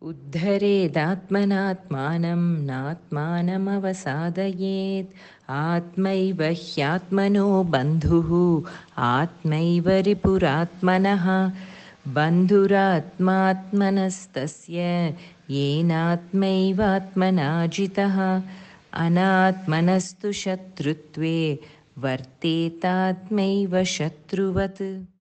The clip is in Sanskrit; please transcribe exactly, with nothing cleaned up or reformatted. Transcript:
उद्धरेदात्मनात्मानं नात्मानमवसादयेत्। आत्मैव ह्यात्मनो बन्धुः आत्मैव रिपुरात्मनः। बन्धुरात्मात्मनस्तस्य येनात्मैवात्मना जितः। अनात्मनस्तु शत्रुत्वे वर्तेतात्मैव शत्रुवत्।